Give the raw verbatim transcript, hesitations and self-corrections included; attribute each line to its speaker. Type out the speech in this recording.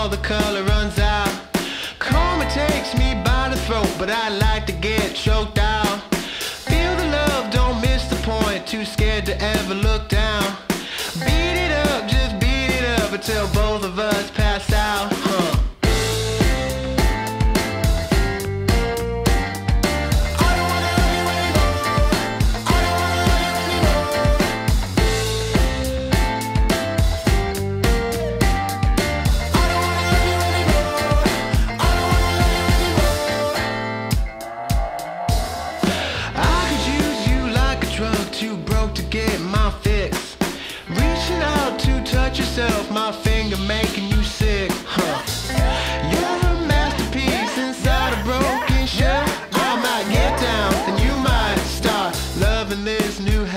Speaker 1: all the color runs out. Karma takes me by the throat, but I like to get choked out. Feel the love, don't miss the point, too scared to ever look down. Beat it up, just beat it up until both of us pass out, huh? Yourself, my finger making you sick, huh? You're a masterpiece inside a broken shell. I might get down and you might start loving this new